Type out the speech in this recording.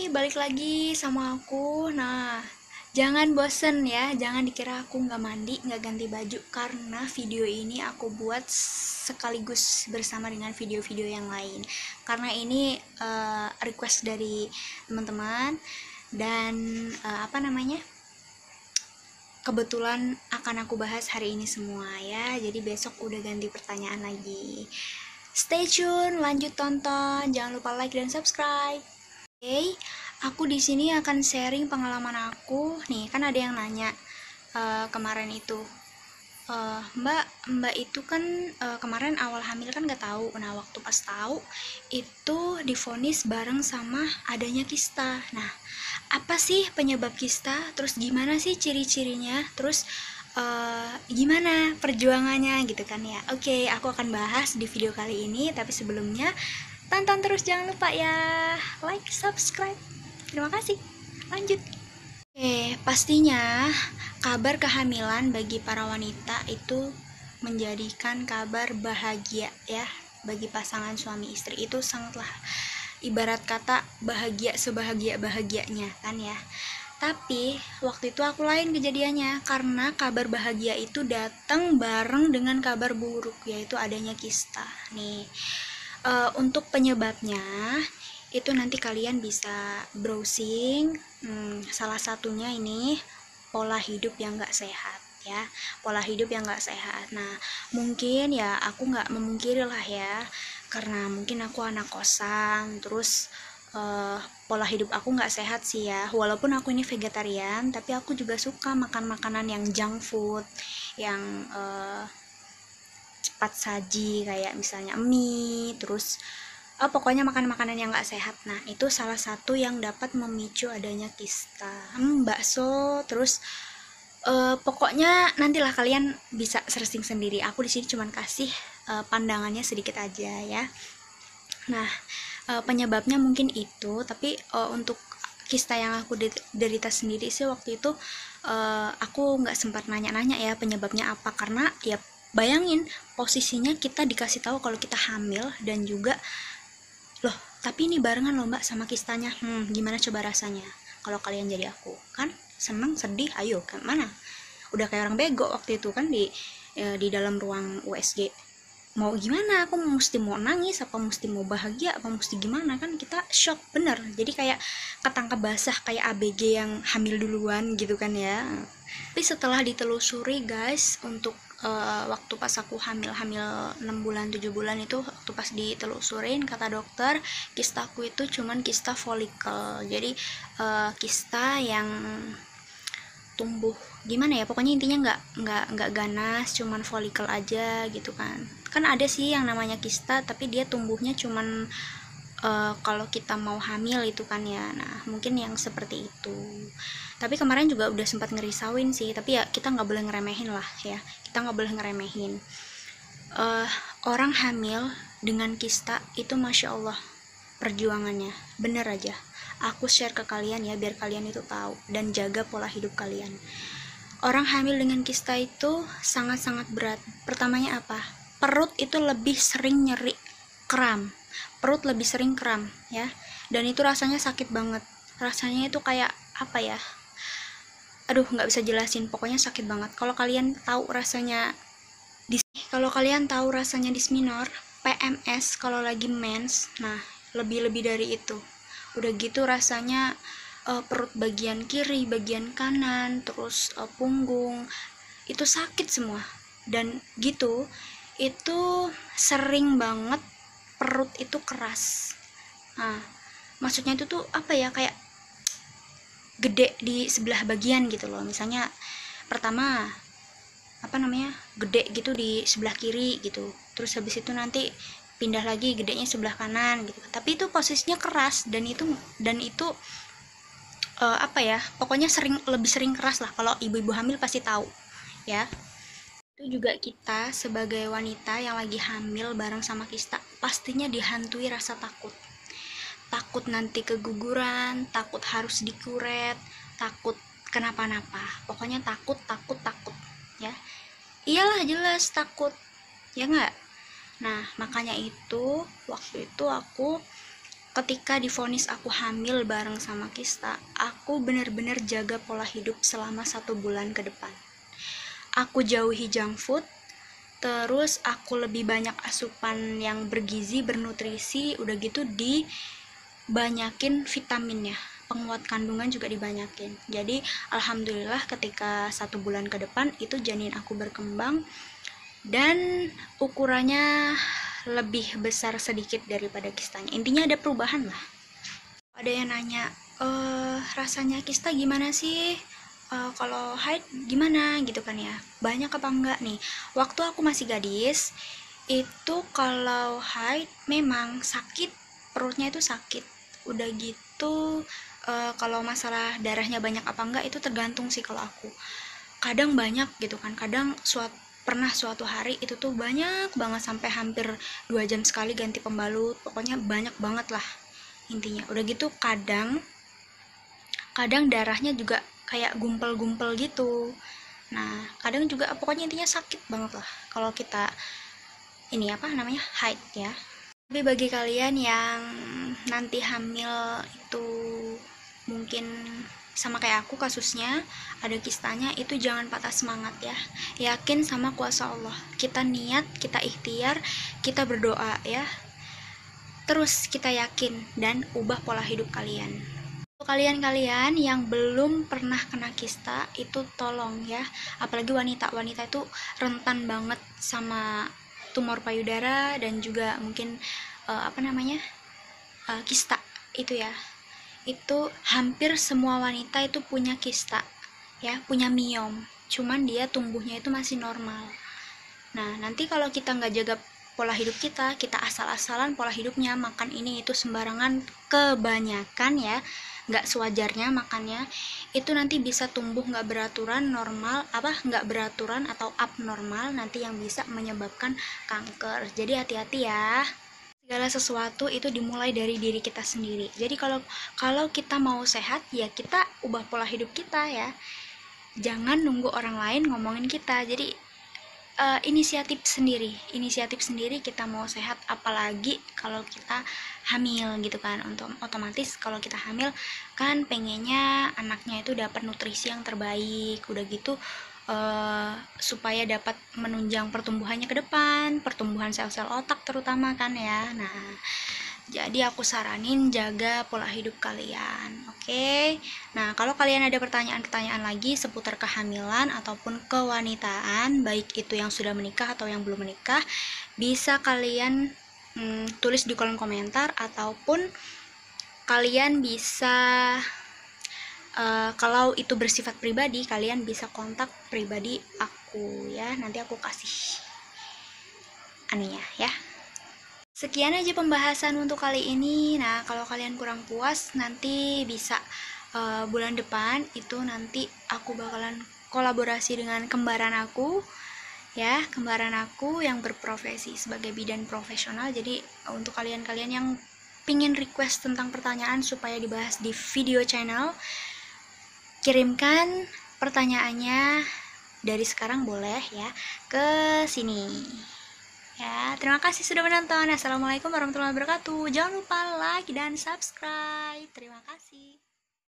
balik lagi sama aku. Nah, jangan bosen ya, jangan dikira aku nggak mandi, nggak ganti baju, karena video ini aku buat sekaligus bersama dengan video-video yang lain. Karena ini request dari teman-teman dan kebetulan akan aku bahas hari ini semua ya. Jadi besok udah ganti pertanyaan lagi. Stay tune, lanjut tonton, jangan lupa like dan subscribe. Oke, aku di sini akan sharing pengalaman aku. Nih, kan ada yang nanya kemarin itu, Mbak itu kan kemarin awal hamil kan nggak tahu. Nah, waktu pas tahu itu divonis bareng sama adanya kista. Nah, apa sih penyebab kista? Terus gimana sih ciri-cirinya? Terus gimana perjuangannya gitu kan ya. Oke, aku akan bahas di video kali ini, tapi sebelumnya tonton terus, jangan lupa ya like, subscribe. Terima kasih. Lanjut. Oke, pastinya kabar kehamilan bagi para wanita itu menjadikan kabar bahagia ya. Bagi pasangan suami istri itu sangatlah, ibarat kata bahagia sebahagia-bahagianya kan ya. Tapi waktu itu aku lain kejadiannya, karena kabar bahagia itu datang bareng dengan kabar buruk, yaitu adanya kista. Nih, untuk penyebabnya itu nanti kalian bisa browsing. Salah satunya ini pola hidup yang gak sehat ya, pola hidup yang gak sehat. Nah, mungkin ya aku gak memungkiri lah ya, karena mungkin aku anak kosan, terus pola hidup aku nggak sehat sih ya. Walaupun aku ini vegetarian, tapi aku juga suka makan makanan yang junk food, yang cepat saji, kayak misalnya mie, terus pokoknya makan makanan yang nggak sehat. Nah, itu salah satu yang dapat memicu adanya kista. Bakso, terus pokoknya nantilah kalian bisa searching sendiri. Aku di sini cuman kasih pandangannya sedikit aja ya. Nah, penyebabnya mungkin itu, tapi untuk kista yang aku derita sendiri sih waktu itu aku nggak sempat nanya-nanya ya penyebabnya apa, karena ya bayangin posisinya kita dikasih tahu kalau kita hamil, dan juga loh tapi ini barengan loh mbak sama kistanya. Gimana coba rasanya kalau kalian jadi aku? Kan seneng, sedih, ayo kan mana, udah kayak orang bego waktu itu kan di dalam ruang USG. Mau gimana, aku mesti mau nangis apa mesti mau bahagia apa mesti gimana, kan kita shock bener. Jadi kayak ketangkap basah, kayak ABG yang hamil duluan gitu kan ya. Tapi setelah ditelusuri guys, untuk waktu pas aku hamil 6 bulan 7 bulan itu, waktu pas ditelusurin kata dokter, kistaku itu cuman kista folikel. Jadi kista yang tumbuh gimana ya, pokoknya intinya nggak ganas, cuman folikel aja gitu kan. Kan ada sih yang namanya kista tapi dia tumbuhnya cuman kalau kita mau hamil itu kan ya. Nah, mungkin yang seperti itu. Tapi kemarin juga udah sempat ngerisauin sih, tapi ya kita nggak boleh ngeremehin lah ya, kita nggak boleh ngeremehin. Orang hamil dengan kista itu masya Allah perjuangannya, bener aja aku share ke kalian ya, biar kalian itu tahu dan jaga pola hidup kalian. Orang hamil dengan kista itu sangat-sangat berat. Pertamanya apa? Perut itu lebih sering nyeri, kram. Perut lebih sering kram ya. Dan itu rasanya sakit banget. Rasanya itu kayak apa ya? Aduh, nggak bisa jelasin. Pokoknya sakit banget. Kalau kalian tahu rasanya dysmenorrhea, PMS kalau lagi mens, nah lebih dari itu. Udah gitu rasanya perut bagian kiri, bagian kanan, terus punggung itu sakit semua. Dan gitu, itu sering banget perut itu keras. Nah, maksudnya itu tuh apa ya, kayak gede di sebelah bagian gitu loh. Misalnya pertama gede gitu di sebelah kiri gitu, terus habis itu nanti pindah lagi gedenya sebelah kanan gitu. Tapi itu posisinya keras, dan itu pokoknya lebih sering keras lah. Kalau ibu-ibu hamil pasti tahu ya. Itu juga kita sebagai wanita yang lagi hamil bareng sama kista pastinya dihantui rasa takut. Takut nanti keguguran, takut harus dikuret, takut kenapa-napa. Pokoknya takut ya. Iyalah jelas takut ya nggak. Nah, makanya itu waktu itu aku ketika divonis aku hamil bareng sama Kista, aku benar-benar jaga pola hidup selama 1 bulan ke depan. Aku jauhi junk food, terus aku lebih banyak asupan yang bergizi, bernutrisi, udah gitu dibanyakin vitaminnya, penguat kandungan juga dibanyakin. Jadi alhamdulillah ketika 1 bulan ke depan itu janin aku berkembang dan ukurannya lebih besar sedikit daripada kistanya. Intinya ada perubahan lah. Ada yang nanya, rasanya kista gimana sih? Kalau haid gimana gitu kan ya? Banyak apa enggak nih? Waktu aku masih gadis, itu kalau haid memang sakit, perutnya itu sakit. Udah gitu, kalau masalah darahnya banyak apa enggak itu tergantung sih kalau aku. Kadang banyak gitu kan, kadang pernah suatu hari itu tuh banyak banget sampai hampir 2 jam sekali ganti pembalut, pokoknya banyak banget lah intinya. Udah gitu kadang darahnya juga kayak gumpel-gumpel gitu. Nah kadang juga pokoknya intinya sakit banget lah kalau kita ini apa namanya haid ya. Tapi bagi kalian yang nanti hamil itu mungkin sama kayak aku kasusnya ada kistanya, itu jangan patah semangat ya. Yakin sama kuasa Allah. Kita niat, kita ikhtiar, kita berdoa ya. Terus kita yakin dan ubah pola hidup kalian. Untuk kalian-kalian yang belum pernah kena kista, itu tolong ya. Apalagi wanita itu rentan banget sama tumor payudara dan juga mungkin kista itu ya. Itu hampir semua wanita itu punya kista ya, punya miom, cuman dia tumbuhnya itu masih normal. Nah nanti kalau kita nggak jaga pola hidup kita asal-asalan pola hidupnya, makan ini itu sembarangan, kebanyakan ya, nggak sewajarnya makannya, itu nanti bisa tumbuh nggak beraturan nggak beraturan atau abnormal, nanti yang bisa menyebabkan kanker. Jadi hati-hati ya. Segala sesuatu itu dimulai dari diri kita sendiri. Jadi kalau kita mau sehat ya kita ubah pola hidup kita ya. Jangan nunggu orang lain ngomongin kita. Jadi inisiatif sendiri kita mau sehat, apalagi kalau kita hamil gitu kan. Untuk otomatis kalau kita hamil kan pengennya anaknya itu dapat nutrisi yang terbaik, udah gitu supaya dapat menunjang pertumbuhannya ke depan, pertumbuhan sel-sel otak terutama kan ya. Nah jadi aku saranin jaga pola hidup kalian, oke? Nah kalau kalian ada pertanyaan-pertanyaan lagi seputar kehamilan ataupun kewanitaan, baik itu yang sudah menikah atau yang belum menikah, bisa kalian tulis di kolom komentar, ataupun kalian bisa kalau itu bersifat pribadi, kalian bisa kontak pribadi aku ya. Nanti aku kasih anunya ya. Sekian aja pembahasan untuk kali ini. Nah kalau kalian kurang puas, nanti bisa bulan depan itu nanti aku bakalan kolaborasi dengan kembaran aku ya, kembaran aku yang berprofesi sebagai bidan profesional. Jadi untuk kalian-kalian yang pingin request tentang pertanyaan supaya dibahas di video channel, kirimkan pertanyaannya dari sekarang boleh ya ke sini ya. Terima kasih sudah menonton. Assalamualaikum warahmatullahi wabarakatuh. Jangan lupa like dan subscribe. Terima kasih.